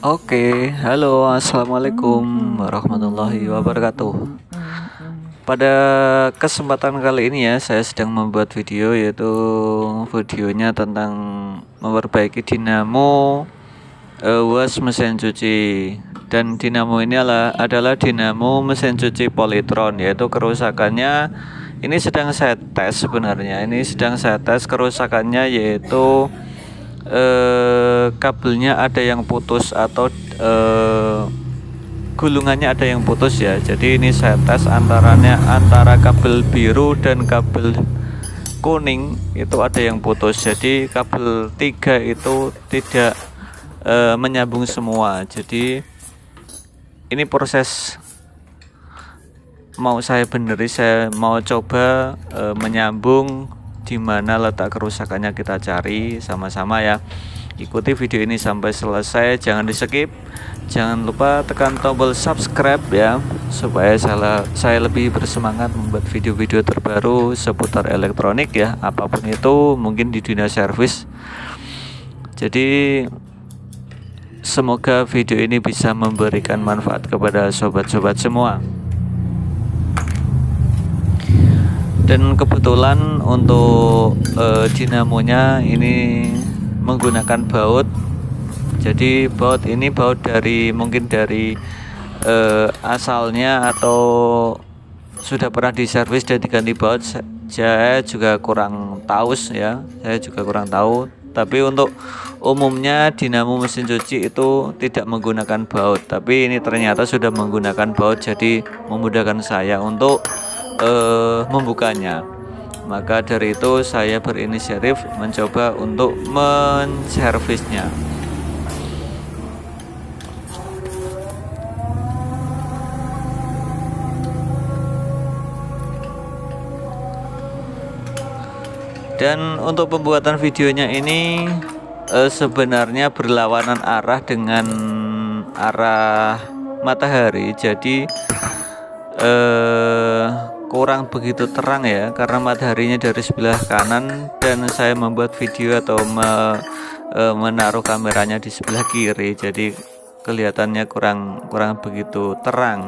Oke, halo, assalamualaikum warahmatullahi wabarakatuh. Pada kesempatan kali ini ya, saya sedang membuat video, yaitu videonya tentang memperbaiki dinamo was mesin cuci. Dan dinamo ini adalah dinamo mesin cuci Polytron, yaitu kerusakannya ini sedang saya tes sebenarnya. Ini sedang saya tes kerusakannya, yaitu kabelnya ada yang putus atau gulungannya ada yang putus ya. Jadi ini saya tes antara kabel biru dan kabel kuning itu ada yang putus. Jadi kabel 3 itu tidak menyambung semua. Jadi ini proses mau saya beneri, saya mau coba menyambung. Di mana letak kerusakannya kita cari sama-sama ya. Ikuti video ini sampai selesai, jangan di skip. Jangan lupa tekan tombol subscribe ya, supaya saya lebih bersemangat membuat video-video terbaru seputar elektronik ya, apapun itu, mungkin di dunia servis. Jadi semoga video ini bisa memberikan manfaat kepada sobat-sobat semua. Dan kebetulan untuk dinamonya ini menggunakan baut. Jadi baut ini mungkin dari asalnya atau sudah pernah diservis dan diganti baut. Saya juga kurang tahu ya. Saya juga kurang tahu. Tapi untuk umumnya dinamo mesin cuci itu tidak menggunakan baut. Tapi ini ternyata sudah menggunakan baut, jadi memudahkan saya untuk membukanya. Maka dari itu saya berinisiatif mencoba untuk menservisnya. Dan untuk pembuatan videonya ini sebenarnya berlawanan arah dengan arah matahari. Jadi kurang begitu terang ya, karena mataharinya dari sebelah kanan dan saya membuat video atau menaruh kameranya di sebelah kiri, jadi kelihatannya kurang begitu terang.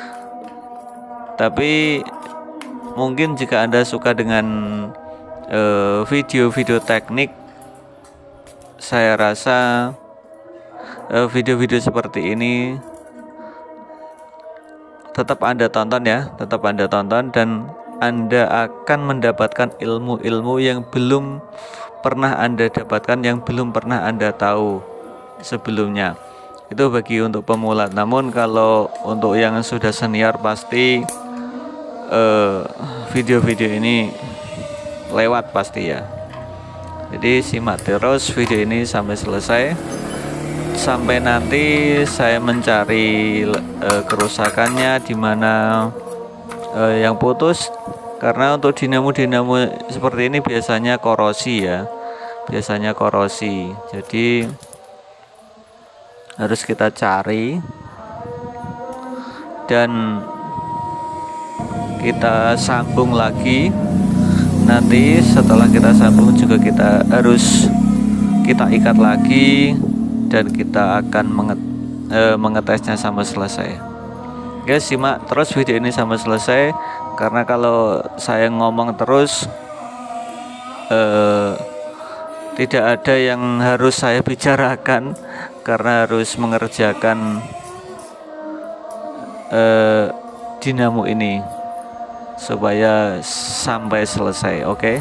Tapi mungkin jika Anda suka dengan video-video teknik, saya rasa video-video seperti ini tetap Anda tonton ya, dan Anda akan mendapatkan ilmu-ilmu yang belum pernah Anda dapatkan, yang belum pernah Anda tahu sebelumnya. Itu bagi untuk pemula. Namun kalau untuk yang sudah senior pasti video-video ini lewat pasti ya. Jadi simak terus video ini sampai selesai, sampai nanti saya mencari kerusakannya di mana yang putus. Karena untuk dinamo seperti ini biasanya korosi ya, jadi harus kita cari dan kita sambung lagi. Nanti setelah kita sambung juga kita ikat lagi, dan kita akan mengetesnya sampai selesai. Ya, simak terus video ini sampai selesai, karena kalau saya ngomong terus tidak ada yang harus saya bicarakan, karena harus mengerjakan dinamo ini supaya sampai selesai. Oke.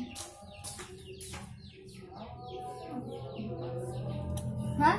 Hah?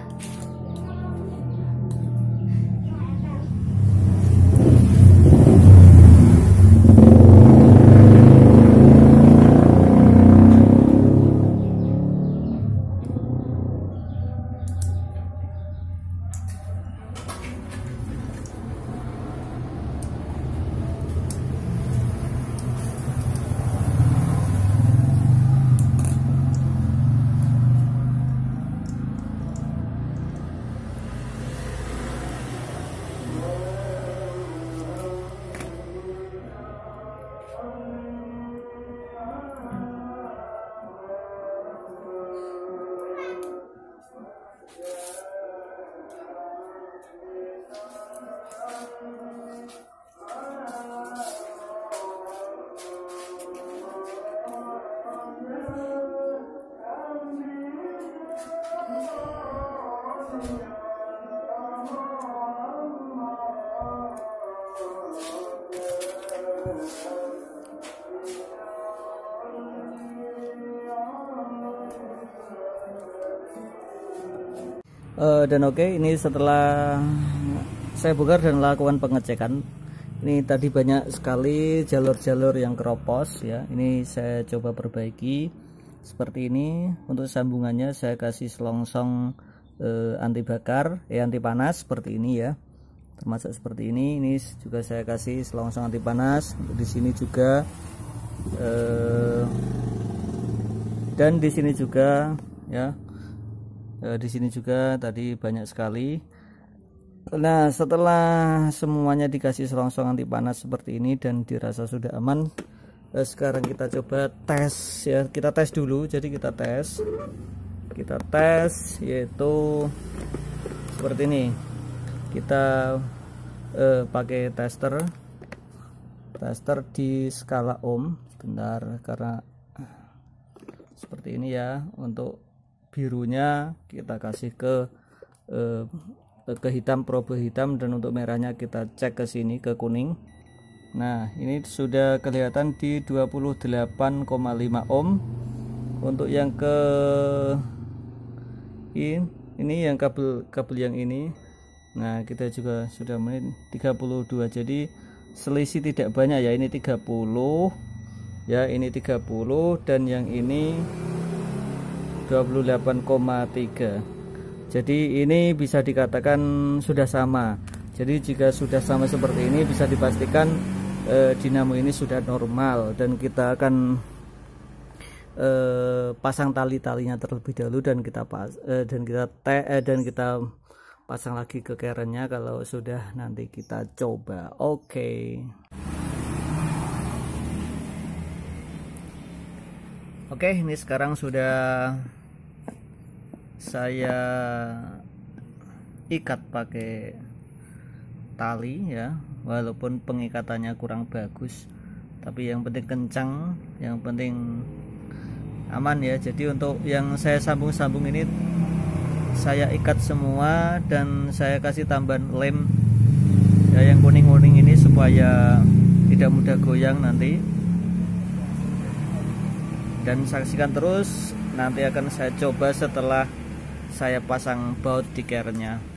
Dan oke, ini setelah saya bongkar dan melakukan pengecekan, ini tadi banyak sekali jalur-jalur yang keropos ya. Ini saya coba perbaiki seperti ini. Untuk sambungannya saya kasih selongsong anti bakar, anti panas seperti ini ya. Termasuk seperti ini. Ini juga saya kasih selongsong anti panas. Untuk di sini juga dan di sini juga ya. Di sini juga tadi banyak sekali. Nah, setelah semuanya dikasih selongsong anti panas seperti ini dan dirasa sudah aman, sekarang kita coba tes ya. Kita tes dulu. Jadi kita tes yaitu seperti ini. Kita pakai tester di skala ohm. Sebentar, karena seperti ini ya. Untuk birunya kita kasih ke hitam, probe hitam, dan untuk merahnya kita cek ke sini ke kuning. Nah, ini sudah kelihatan di 28,5 ohm. Untuk yang ke ini yang kabel yang ini, nah kita juga sudah menit 32. Jadi selisih tidak banyak ya. Ini 30 ya, ini 30, dan yang ini 28,3. Jadi ini bisa dikatakan sudah sama. Jadi jika sudah sama seperti ini, bisa dipastikan dinamo ini sudah normal, dan kita akan pasang tali-talinya terlebih dahulu, dan kita pasang lagi ke kerennya kalau sudah nanti kita coba. Oke, ini sekarang sudah saya ikat pakai tali ya, walaupun pengikatannya kurang bagus, tapi yang penting kencang, yang penting aman ya. Jadi untuk yang saya sambung-sambung ini saya ikat semua, dan saya kasih tambahan lem ya, yang kuning-kuning ini, supaya tidak mudah goyang nanti. Dan saksikan terus, nanti akan saya coba setelah saya pasang baut di kerennya.